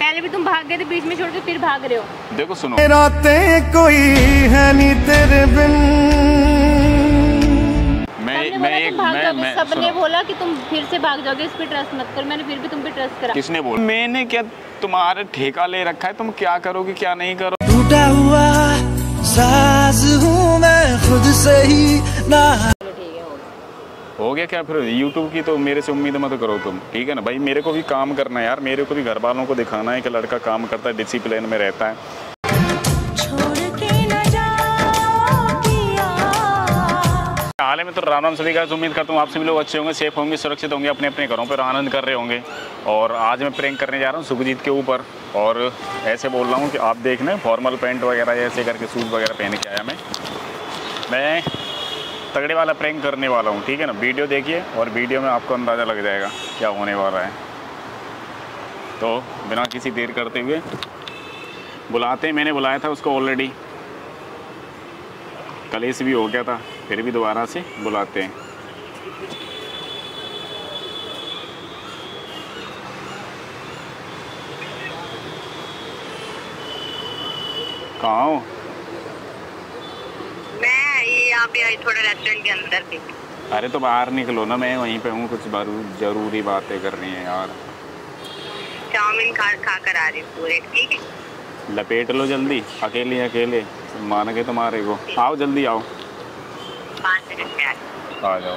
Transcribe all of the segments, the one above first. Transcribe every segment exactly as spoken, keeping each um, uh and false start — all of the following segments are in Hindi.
पहले भी तुम भाग गए थे, बीच में छोड़ के फिर भाग रहे हो। देखो सुनो, रातें कोई है नहीं तेरे बिन। मैं मैं एक मैं मैं सबने बोला कि तुम फिर से भाग जाओगे, इस पे ट्रस्ट मत करो। मैंने फिर भी तुम पे ट्रस्ट करा। किसने बोला? मैंने क्या तुम्हारे ठेका ले रखा है, तुम क्या करोगे क्या नहीं करो? टूटा हुआ साज हूँ मैं खुद से ही ना। हो गया क्या फिर? यूट्यूब की तो मेरे से उम्मीद मत करो तुम, ठीक है ना भाई। मेरे को भी काम करना है यार, मेरे को भी घर वालों को दिखाना है कि लड़का काम करता है, डिसिप्लिन में रहता है। हाल में तो राम राम सभी का उम्मीद करता हूँ आप सभी लोग अच्छे होंगे, सेफ होंगे, सुरक्षित होंगे, अपने अपने घरों पर आनंद कर रहे होंगे। और आज मैं प्रैंक करने जा रहा हूँ सुखजीत के ऊपर, और ऐसे बोल रहा हूँ कि आप देखना फॉर्मल पैंट वगैरह ऐसे करके सूट वगैरह पहन के आया मैं मैं तगड़े वाला प्रैंक करने वाला हूँ, ठीक है ना। वीडियो देखिए और वीडियो में आपको अंदाज़ा लग जाएगा क्या होने वाला है। तो बिना किसी देर करते हुए बुलाते हैं, मैंने बुलाया था उसको ऑलरेडी, कलेश भी हो गया था, फिर भी दोबारा से बुलाते हैं। कहाँ हो? मैं यहाँ पे आई थोड़ा रेस्टोरेंट के अंदर थी। अरे तो बाहर निकलो ना, मैं वहीं पे हूँ, कुछ जरूरी बातें करनी है यार। चाउमीन खा खा कर आ रही हूँ पूरे, ठीक है? लपेट लो जल्दी, अकेले अकेले मान के तुम्हारे को। आओ जल्दी आओ, पाँच मिनट में आ आ जाओ।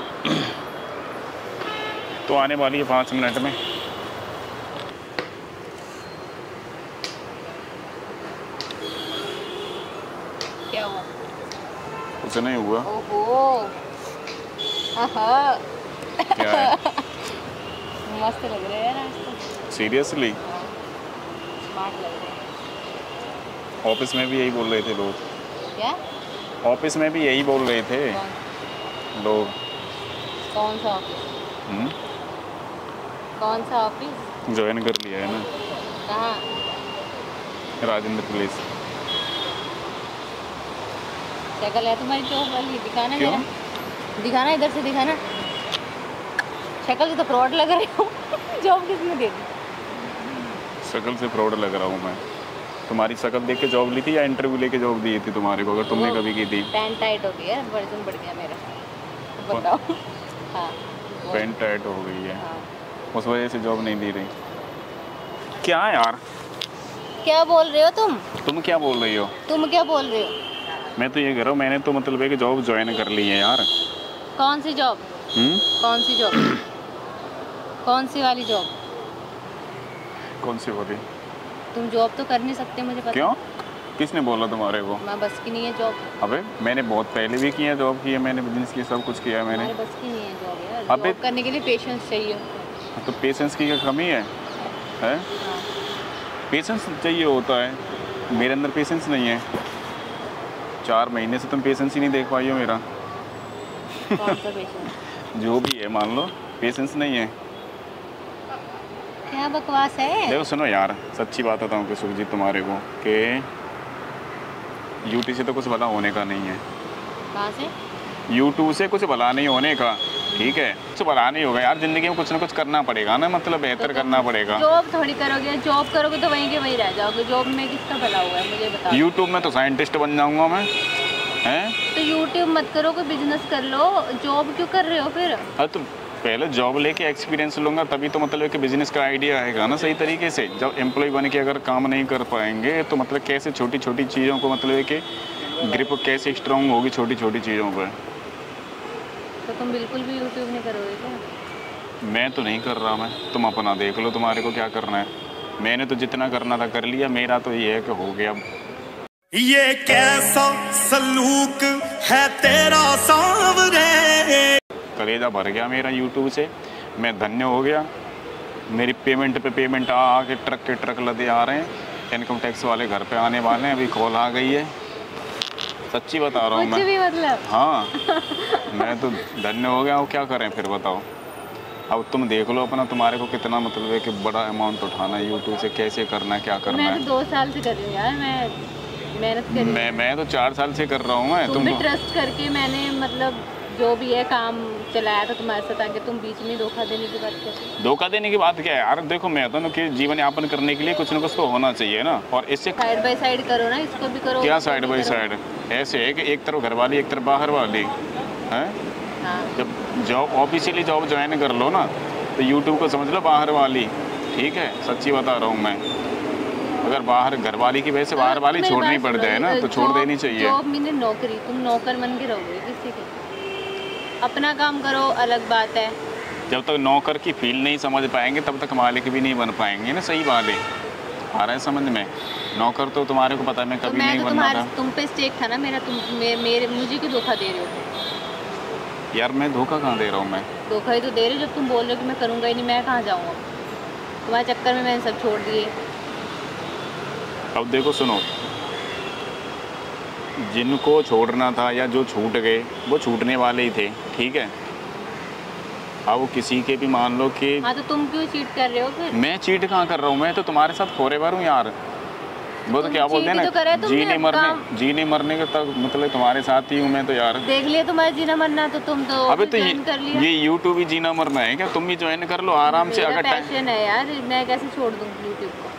तो आने वाली है पाँच मिनट में। क्या हुआ? कुछ नहीं हुआ। ओहो, आहा। क्या है? मस्त लग रहे हैं आज तो। सीरियसली? स्मार्ट लग रहे हैं। ऑफिस में भी यही बोल रहे थे लोग। क्या? ऑफिस में भी यही बोल रहे थे लोग। कौन सा ऑफिस? हम्म? कौन सा ऑफिस? ज्वाइन कर लिया है ना। कहाँ? राजेंद्र प्लेस। शक्ल है तुम्हारी जॉब वाली, दिखाना क्यों? जरा, दिखाना, इधर से दिखाना। शक्ल से तो फ्रॉड लग रहे हो। जॉब किसने दे दी? शक्ल से फ्रॉड लग रहा हूँ मैं? तुम्हारी शक्ल देख के जॉब ली थी या इंटरव्यू लेके जॉब दी थी तुम्हारे को, अगर तुमने कभी की थी? पैंट टाइट हो गई है, वर्जन बढ़ गया मेरा, तो बताओ। हाँ, पैंट टाइट हो गई है। हाँ। उस वजह से जॉब नहीं दे रही। क्या यार, क्या बोल रहे हो तुम? तुम क्या बोल रही हो? तुम क्या बोल रहे हो? मैं तो ये कह रहा हूँ, मैंने तो मतलब है कि जॉब ज्वाइन कर ली है यार। कौन सी जॉब? हम्म? कौन सी जॉब? कौन सी वाली जॉब? कौन सी वाली? तुम जॉब तो कर नहीं सकते, मुझे पता। क्यों? किसने बोला तुम्हारे को? मैं बस की नहीं है जॉब। अबे मैंने बहुत पहले भी किया, जॉब की है मैंने, बिजनेस की, सब कुछ किया है मैंने। बस की नहीं है जॉब यार। अबे जॉब करने के लिए पेशेंस चाहिए। तो पेशेंस की क्या कमी है? हैं? हाँ। पेशेंस चाहिए होता है, मेरे अंदर पेशेंस नहीं है। चार महीने से तुम पेशेंस ही नहीं देख पाई हो मेरा। कौन सा पेशेंस? जो भी है मान लो, पेशेंस नहीं है। क्या बकवास है? देखो सुनो यार, सच्ची बात बताऊँ कि सुखजीत तुम्हारे को कि यूट्यूब से तो कुछ भला होने का नहीं है। कहाँ से? यूट्यूब से कुछ भला नहीं होने का, ठीक है? कुछ भला नहीं होगा यार, जिंदगी में कुछ ना कुछ करना पड़ेगा ना, मतलब बेहतर तो करना पड़ेगा। जॉब थोड़ी करोगे, जॉब करोगे तो वहीं के वहीं रह जाओगे। जॉब में किसका भला हुआ है मुझे बताओ। यूट्यूब में तो साइंटिस्ट बन जाऊंगा मैं, हैं? तो यूट्यूब मत करो, कोई बिजनेस कर लो। जॉब क्यों कर रहे हो फिर? हाँ तो पहले जॉब लेके एक्सपीरियंस लूँगा, तभी तो मतलब कि बिजनेस का आइडिया आएगा ना सही तरीके से। जब एम्प्लॉय बन के अगर काम नहीं कर पाएंगे तो मतलब कैसे छोटी छोटी चीज़ों को मतलब कि ग्रिप कैसे स्ट्रॉन्ग होगी छोटी छोटी चीज़ों पर। तो तुम बिल्कुल भी यूट्यूब नहीं करोगे क्या? मैं तो नहीं कर रहा, मैं तुम अपना देख लो, तुम्हारे को क्या करना है। मैंने तो जितना करना था कर लिया, मेरा तो ये है कि हो गया। ये कैसा सलूक है तेरा सांवरे। कलेजा भर गया मेरा यूट्यूब से, मैं धन्य हो गया। मेरी पेमेंट पे पेमेंट आ आके ट्रक के ट्रक लदे आ रहे हैं। इनकम टैक्स वाले घर पे आने वाले हैं, अभी कॉल आ गई है। सच्ची बता रहा हूँ मैं। भी मतलब? हाँ, मैं तो धन्य हो गया हूँ। क्या करें फिर बताओ? अब तुम देख लो अपना, तुम्हारे को कितना मतलब है कि बड़ा अमाउंट उठाना है यूट्यूब से, कैसे करना है, क्या करना है। मैं तो दो साल से कर रही हूँ यार, मैं मेहनत कर रही हूँ। मैं मैं तो चार साल से कर रहा हूँ मैं। तुम भी ट्रस्ट करके मैंने मतलब जो भी है काम चलाया था तुम्हारे साथ आके, तुम बीच में धोखा देने की बात करते। धोखा देने की बात क्या है यार? देखो मैं तो ना कि जीवन यापन करने के लिए कुछ ना कुछ तो होना चाहिए ना, और इससे साइड बाय साइड करो ना, इसको भी करो। क्या साइड बाय साइड? ऐसे है कि एक तरफ घर वाली एक तरफ बाहर वाली है। हाँ। जब जॉब ऑफिशियली जॉब ज्वाइन कर लो ना तो यूट्यूब को समझ लो बाहर वाली, ठीक है, सच्ची बता रहा हूँ मैं। अगर बाहर घर वाली की वजह से बाहर वाली छोड़नी पड़ जाए ना तो छोड़ देनी चाहिए। जॉब मीन नौकरी, तुम नौकर बन के रहोगे किसी के, अपना काम करो अलग बात है। जब तक नौकर की फील नहीं समझ पाएंगे तब तक मालिक भी नहीं बन पाएंगे ना। सही बात है, आ रहा है समझ में? नौकर तो तुम्हारे को पता है मैं कभी तो मैं नहीं तो बनना था। तुम पे स्टेक था ना मेरा, तुम मे, मेरे मुझे क्यों धोखा दे रहे हो? यार मैं धोखा कहाँ दे रहा हूँ? मैं धोखा ही तो दे रहे हो जब तुम बोल रहे हो कि मैं करूँगा ही नहीं, मैं कहाँ जाऊँगा? तुम्हारे चक्कर में मैंने सब छोड़ दिए। अब देखो सुनो, जिनको छोड़ना था या जो छूट गए वो छूटने वाले ही थे, ठीक है। अब वो किसी के भी मान लो कि हाँ तो तुम क्यों चीट कर रहे हो फिर? मैं चीट कहाँ कर रहा हूँ? मैं तो तुम्हारे साथ फॉरएवर हूँ यार। वो तो क्या बोलते हैं ना, तो जीने मरने जीने मरने के तक मतलब तुम्हारे साथ ही हूँ मैं तो यार। देख लिया तुम्हारा जीना मरना, तो तुम तो अबे तो ये कर लिया। ये यूट्यूब ही जीना मरना है क्या? तुम भी ज्वाइन कर लो आराम से। अगर पैशन है यार, मैं कैसे छोड़ दूँ यूट्यूब को?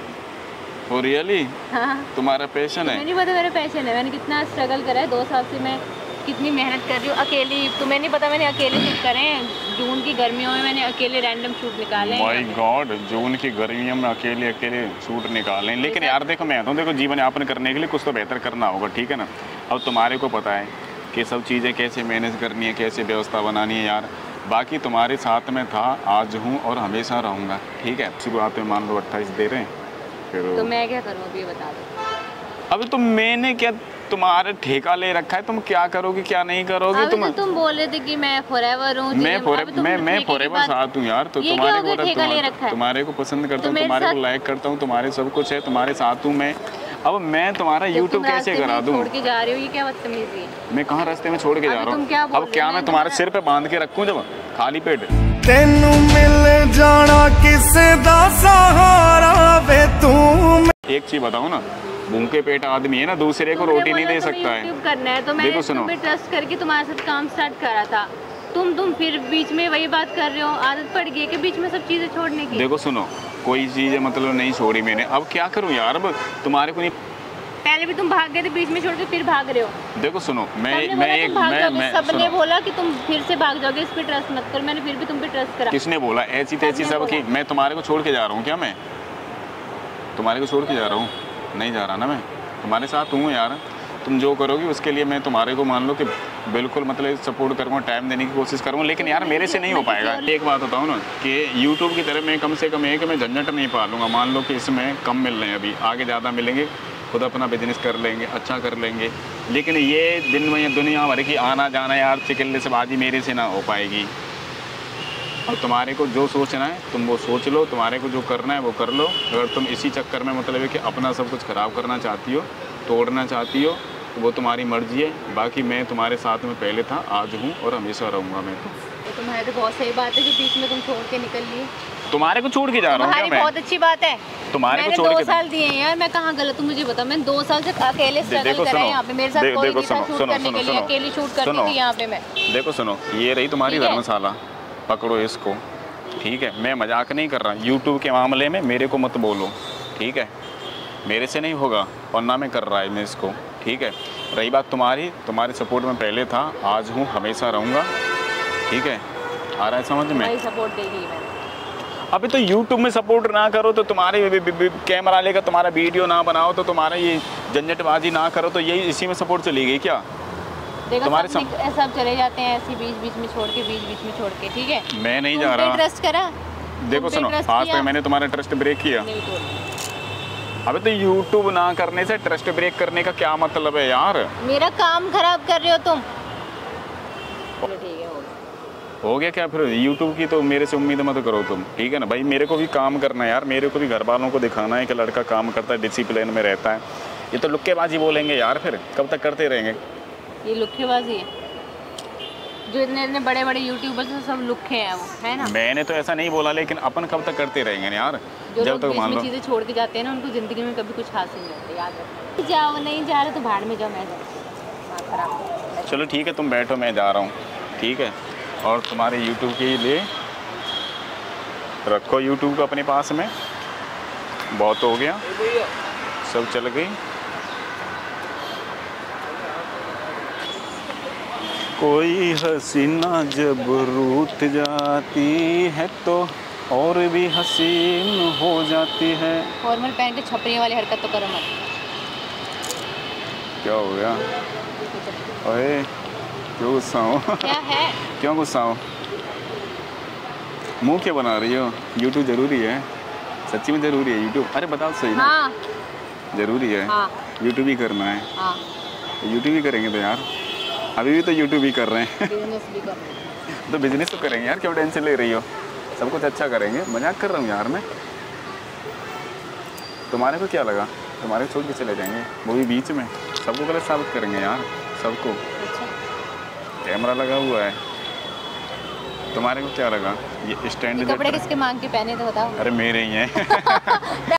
हो रियली? हाँ तुम्हारा पैशन है? नहीं पता मेरा पैशन है, मैंने कितना स्ट्रगल करा है, दो साल से मैं कितनी मेहनत कर रही हूँ अकेली। तुम्हें नहीं पता मैंने अकेले शूट करे हैं, जून की गर्मियों में मैंने अकेले रैंडम शूट निकाले हैं। माय गॉड, जून की गर्मियों में अकेले अकेले शूट निकाले। लेकिन यार देखो मैं तो देखो जीवन यापन करने के लिए कुछ तो बेहतर करना होगा, ठीक है ना। अब तुम्हारे को पता है कि सब चीज़ें कैसे मैनेज करनी है, कैसे व्यवस्था बनानी है यार। बाकी तुम्हारे साथ में था, आज हूँ और हमेशा रहूँगा, ठीक है। शुरुआत में मान लो अट्ठाईस दे रहे हैं, फिर तो मैं क्या करूँ अभी बता दो। अभी तुम मैंने क्या तुम्हारे ठेका ले रखा है? तुम क्या करोगे क्या नहीं करोगे? तुम तो तुम बोल रहे थे कि मैं फॉरएवर हूँ। मैं फॉरएवर मैं मैं फॉरएवर साथ हूँ यार। तो तुम्हारे को ठेका ले रखा है? तुम्हारे को पसंद करता हूँ, तुम्हारे को लाइक करता हूँ, तुम्हारे सब कुछ है, तुम्हारे साथ हूँ मैं। अब मैं तुम्हारा यूट्यूब कैसे करा दूँ? छोड़ के जा रहे हो, ये क्या बदतमीजी है? मैं कहाँ रास्ते में छोड़ के जा रहा हूँ? अब क्या मैं तुम्हारे सिर पे बांध के रखूँ जब खाली पेट? तेनू मिल जाना किसे दा सहारा वे तू। एक चीज बताऊँ ना, भूखे पेट आदमी है ना दूसरे को रोटी नहीं दे सकता है। करना है तो मैं तुम पे ट्रस्ट करके तुम्हारे साथ काम स्टार्ट करा था, तुम तुम फिर बीच में वही बात कर रहे हो। आदत पड़ गई कि बीच में सब चीजें छोड़ने की। देखो सुनो, कोई चीज़ मतलब नहीं छोड़ी मैंने, अब क्या करूँ यार? अब तुम्हारे को नहीं, पहले भी तुम भाग गए थे बीच में छोड़ के, फिर भाग रहे हो। देखो सुनो, मैं मैं एक मैं मैं सबने बोला कि तुम फिर से भाग जाओगे, इस पे ट्रस्ट मत करो। मैंने फिर भी तुम पे ट्रस्ट करा। किसने बोला? ऐसी तैसी सब की मैं तुम्हारे को छोड़ के जा रहा हूँ क्या? मैं तुम्हारे को छोड़ के जा रहा हूँ? नहीं जा रहा ना, मैं तुम्हारे साथ हूँ यार। तुम जो करोगे उसके लिए मैं तुम्हारे को मान लो कि बिल्कुल मतलब सपोर्ट करूँगा, टाइम देने की कोशिश करूँगा। लेकिन यार मेरे से नहीं हो पाएगा। एक बात बताऊँ ना कि यूट्यूब की तरह मैं कम से कम एक मैं झंझट नहीं पालूंगा। मान लो कि इसमें कम मिल रहे हैं, अभी आगे ज़्यादा मिलेंगे, खुद अपना बिजनेस कर लेंगे, अच्छा कर लेंगे। लेकिन ये दिन में दुनिया भर की आना जाना यार चिकल्ले से बाजी मेरे से ना हो पाएगी। और तुम्हारे को जो सोचना है तुम वो सोच लो, तुम्हारे को जो करना है वो कर लो। अगर तुम इसी चक्कर में मतलब है कि अपना सब कुछ ख़राब करना चाहती हो, तोड़ना चाहती हो, तो वो तुम्हारी मर्जी है। बाकी मैं तुम्हारे साथ में पहले था, आज हूँ और हमेशा रहूँगा मैं। तो तुम्हारे तो बहुत सही बात है कि बीच में तुम छोड़ के निकल लिए। तुम्हारे को छोड़ के जा रहा हूँ क्या मैं? बहुत अच्छी बात है। तुम्हारे को छोड़ दो के साल दिए हैं यार, मैं कहाँ गलत हूँ मुझे बता। मैं दो साल से अकेले स्ट्रगल कर रहा हूँ यहाँ पे, मेरे साथ कोई नहीं था शूट करने के लिए, अकेले शूट करती थी यहाँ पे मैं। देखो सुनो, ये रही तुम्हारी धर्मशाला, पकड़ो इसको, ठीक है। मैं मजाक नहीं कर रहा। यूट्यूब के मामले में मेरे को मत बोलो, ठीक है। मेरे से नहीं होगा और ना मैं कर रहा है मैं इसको, ठीक है। रही बात तुम्हारी, तुम्हारे सपोर्ट में पहले था, आज हूँ, हमेशा रहूँगा, ठीक है। आ रहा है समझ में? सपोर्ट देगी मैंने। अभी तो यूट्यूब में सपोर्ट ना करो तो तुम्हारे कैमरा लेकर तुम्हारा वीडियो ना बनाओ तो तुम्हारा ये झंझटबाजी ना करो तो यही इसी में सपोर्ट चली गई क्या? तुम्हारे सब, सम... सब चले जाते हैं ऐसे बीच बीच में छोड़ के, बीच बीच में छोड़ के, ठीक है। मैं नहीं जा रहा। ट्रस्ट करा। देखो सुनो, आज तक मैंने तुम्हारा ट्रस्ट ब्रेक किया। अबे तो यूट्यूब ना करने से ट्रस्ट ब्रेक करने का क्या मतलब है यार? मेरा काम खराब कर रहे हो तुम। ठीक है, हो गया क्या फिर? यूट्यूब की तो मेरे से उम्मीद मत करो तुम, ठीक है ना भाई। मेरे को भी काम करना है यार, मेरे को भी घर वालों को दिखाना है कि लड़का काम करता है, डिसिप्लिन में रहता है। ये तो लुक्केबाजी बोलेंगे यार, फिर कब तक करते रहेंगे? ये लुक्केबाजी है? जो इतने इतने बड़े बड़े यूट्यूबर्स हैं सब लुक्के हैं वो, है ना? मैंने तो ऐसा नहीं बोला, लेकिन अपन कब तक करते रहेंगे यार? जब तक मान लो चीज़ें छोड़ के जाते हैं ना, उनको ज़िंदगी में कभी कुछ हासिल नहीं होता, याद रखो। जाओ, नहीं जा रहे तो भाड़ में जाओ, मैं जाऊँ। चलो ठीक है, तुम बैठो, मैं जा रहा हूँ, ठीक है। और तुम्हारे यूट्यूब के लिए रखो यूट्यूब को अपने पास में, बहुत हो गया, सब चल गई। कोई हसीना जब रूठ जाती है तो और भी हसीन हो जाती है। फॉर्मल पहन के छपरी वाली हरकत तो करो मत। क्या हो गया? ओए क्यों गुस्सा हो? क्या है? क्यों गुस्सा हो? मुंह क्या बना रही हो? यूट्यूब जरूरी है, सच्ची में जरूरी है यूट्यूब। अरे बताओ सही ना। हाँ जरूरी है। हाँ यूट्यूब ही करना है। हाँ यूट्यूब ही करेंगे तो यार, अभी भी तो यूट्यूब ही कर रहे हैं। बिजनेस भी कर रहे हैं। तो बिजनेस तो करेंगे यार, क्यों टेंशन ले रही हो? सब कुछ अच्छा करेंगे, मजाक कर रहा हूँ यार मैं। तुम्हारे को क्या लगा? तुम्हारे छोड़ के चले जाएंगे, वो भी बीच में। सबको गलत साबित करेंगे यार, सबको। अच्छा कैमरा लगा हुआ है। तुम्हारे को क्या लगा? ये स्टैंड कपड़े किसके मांग के पहने तो बताओ। अरे मेरे ही हैं।